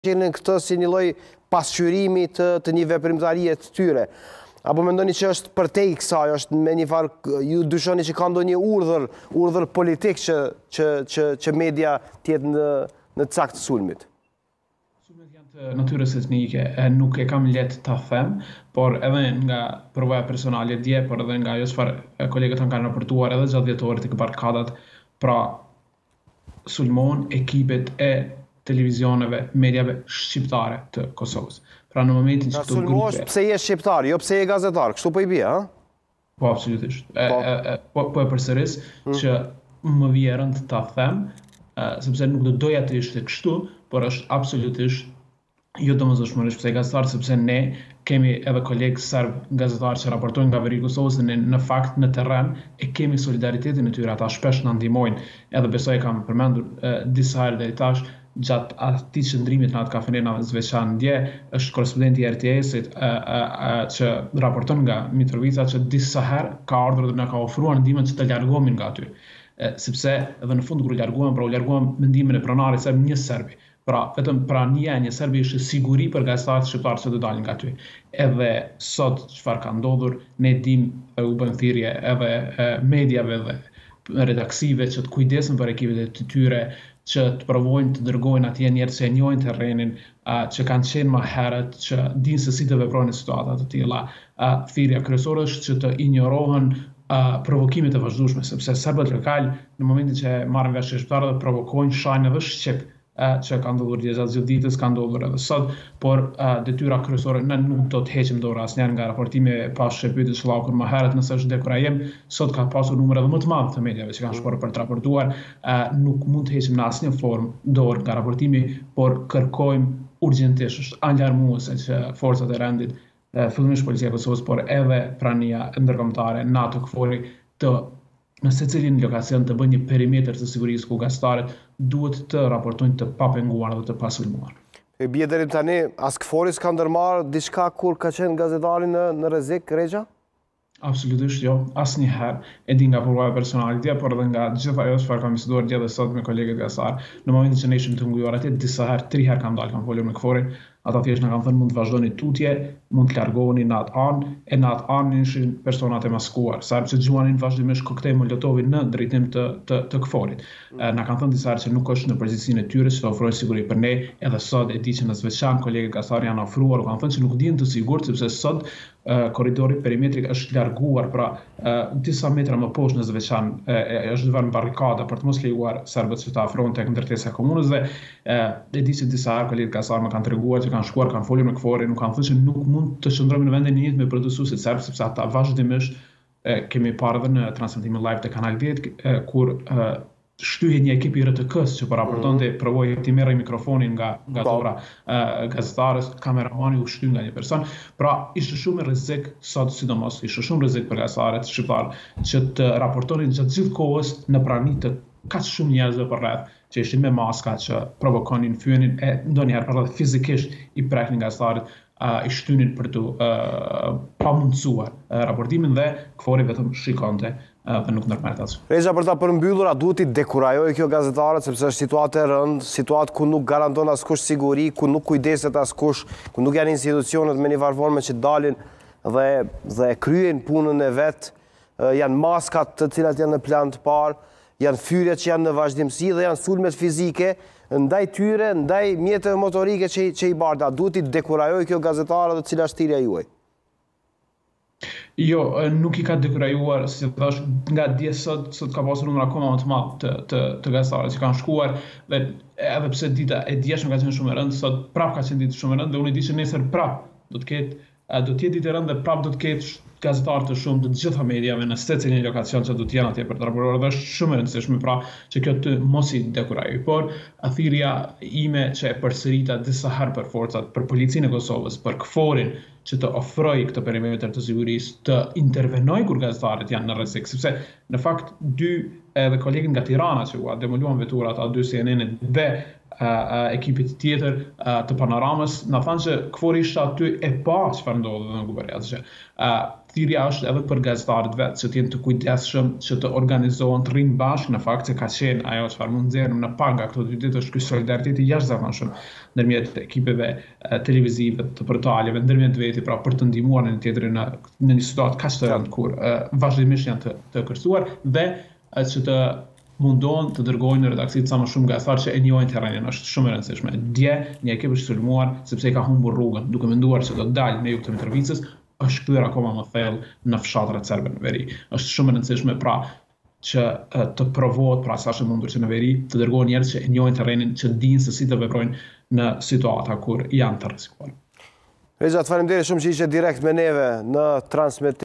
në këtë si një lloj pasqyrimi të një veprimtarie të tyre. Apo mendoni që është përtej kësaj, është me një farë, ju dyshoni që ka ndonjë urdhër politik që media tjetë në cakt të sulmit? Sulmet janë të natyrës etnike, nuk e kam lehtë ta them, por edhe nga provoja personale dje, por edhe nga ajo çfarë kolegët kanë raportuar edhe gjatë vjetorit të barrikadat, pra sulmon ekipet e televizioneve, mediave shqiptare të Kosovës. Pra në momentin që këto grupe... Sulmosh pse je shqiptar, jo pse je gazetar, kështu po i bie, ha? Po, absolutisht. Po e përsëris që më vjen rënd ta them, sepse nuk do doja të ishte kështu, por është absolutisht jo domosdoshmërisht pse gazetar, sepse ne kemi edhe kolegë serb gazetarë që raportojnë nga veri i Kosovës dhe në fakt në terren e kemi solidaritetin e tyre, ata shpesh na ndihmojnë, edhe besoj kam përmendur disa herë deri tash gjatë atij qëndrimit në atë kafenerin Zveçan dje, është korrespondenti i RTS-it që raporton nga Mitrovica që disa herë ka ardhur dhe na ka ofruar ndihmën që të largohemi nga aty. Sepse edhe në fund kur u larguam me ndihmën e pronarit serb një serbi. Pra, vetëm prania e një serbi ishte siguri për gazetarët shqiptarë që do dalin nga aty. Edhe sot çfarë ka ndodhur, ne dimë u bën thirrje edhe mediave dhe redaksive që të kujdesen për ekipet e tyre, që të provojnë të dërgojnë atje njerëz që e njohin terrenin, që kanë qenë më herët, që dinë se si të veprojnë në situata të tilla. Thirrja kryesore është që të injorohen provokimet e vazhdueshme, sepse serbët lokal në momentin që marrin vesh shqiptarët provokojnë, shajnë edhe shqip që ka ndodhur gjatë ditës, ka ndodhur edhe sot, por detyra kryesore ne nuk do të heqim dorë asnjëherë nga raportimi pas shëpytjes shllakur më herët nëse është dekurajem, sot ka pasur numër edhe më të madh të mediave që kanë shkuar për të raportuar, nuk mund të heqim në asnjë formë dorë nga raportimi, por kërkojmë urgjentisht, është alarmuese që forcat e rendit, fillimisht policia e Kosovës, por edhe prania ndërkombëtare, NATO, KFOR-i të në secilin lokacion të bëjnë një perimetër të sigurisë ku gazetarët duhet të raportojnë të papenguar dhe të pasulmuar. E bie deri tani, as KFOR-i s'ka ndërmarrë diçka kur ka qenë gazetari në rrezik, Rexha? Absolutisht jo, asnjëherë. E di nga provoja personale dje, por edhe nga gjithë ajo çfarë kam biseduar dje dhe sot me kolegët gazetar. Në momentin që ne ishim të ngujuar atje, disa herë, 3 herë kam folur me KFOR-in, ata thjesht na kanë thënë mund të vazhdoni tutje, mund të largoheni në atë anë, e në atë anë ishin personat e maskuar, sepse gjuanin vazhdimisht koktejl Molotovi në drejtim të KFOR-it. Na kanë thënë disa herë që nuk është në përgjegjësinë e tyre që të ofrojnë siguri për ne, edhe sot e di që në Zveçan kolegët gazetar janë ofruar, u kanë thënë që nuk dihen të sigurt sepse sot korridori perimetrik është larguar, pra disa metra më poshtë në Zveçan është dhënë barrikada për të mos lejuar serbët që të afrohen tek ndërtesa e komunës dhe e di që disa herë kolegët gazetar më kanë treguar që kanë shkuar, kanë folur me KFOR-in, nuk kanë thënë që nuk mund të qëndrojmë në vendin e njëjtë me protestuesit serb, sepse ata vazhdimisht kemi parë edhe në transmetimin live të Kanal 10 kur shtyhet një ekip i RTK-s që po raportonte provoi të merrë mikrofonin nga dora gazetarës, kameramani u shty nga një person. Pra ishte shumë rrezik sot, sidomos ishte shumë rrezik për gazetarët shqiptar që të raportonin gjatë gjithë kohës në prani të kaq shumë njerëzve përreth që ishin me maska që provokonin, fyenin e ndonjëherë për fizikisht i preknin gazetarët, i shtynin për të pamundsuar raportimin dhe KFOR-i vetëm shikonte dhe nuk ndërmerrte asgjë. Rexha, për ta përmbyllur, a duhet i dekurajojë kjo gazetarët sepse është situatë e rëndë, situatë ku nuk garanton askush siguri, ku nuk kujdeset askush, ku nuk janë institucionet me një varforme që dalin dhe kryejnë punën e vet, janë maskat të cilat janë në plan të parë, janë fyrjet që janë në vazhdimsi dhe janë sulmet fizike ndaj tyre, ndaj mjeteve motorike që i barda. Duhet i dekurajojë kjo gazetarët dhe cila është thirrja juaj? Jo, nuk i ka dekurajuar, si thash, nga dje sot ka pasur numër akoma më të madh të gazetarëve që kanë shkuar dhe edhe pse dita e djeshme ka qenë shumë e rëndë, sot prap ka qenë ditë shumë e rëndë dhe unë di që nesër prap do të jetë ditë e rëndë dhe prap do të ketë gazetarë të shumë të gjitha mediave në secilin lokacion që do të jenë atje për të raportuar dhe është shumë e rëndësishme pra që kjo të mos i dekurajojë. Por thirrja ime që e përsërita disa herë për forcat, për policinë e Kosovës, për KFOR-in që të ofrojë këtë perimetër të sigurisë, të intervenojë kur gazetarët janë në rrezik, sepse në fakt dy edhe kolegët nga Tirana që u demoluan veturat, dy CNN-it dhe ekipit tjetër të Panoramës, na thanë që kfor ishte aty e pa çfarë ndodhte në Guberiat, që thirrja është edhe për gazetarët vetë që të jenë të kujdesshëm, që të organizohen, të rrinë bashkë, në fakt se ka qenë ajo çfarë mund nxjerrim në paga këto 2 ditë është ky solidaritet i jashtëzakonshëm ndërmjet ekipeve televizive të portaleve, ndërmjet veti, pra për të ndihmuar në tjetrin në një situatë kaq të rëndë kur vazhdimisht janë të kërcuar dhe që të mundohen të dërgojnë në redaksit sa më shumë gazetarë që e njohin terrenin, është shumë e rëndësishme. Dje një ekip është sulmuar sepse i ka humbur rrugën, duke menduar se do të dalë në jug të Mitrovicës, është kthyer akoma më thellë në fshatrat serbe në veri. Është shumë e rëndësishme pra që të provohet pra sa është mundur që në veri të dërgohen njerëz që e njohin terrenin, që dinë se si të veprojnë në situata kur janë të rrezikuar. Reza, faleminderit shumë që ishe direkt me neve në transmetim.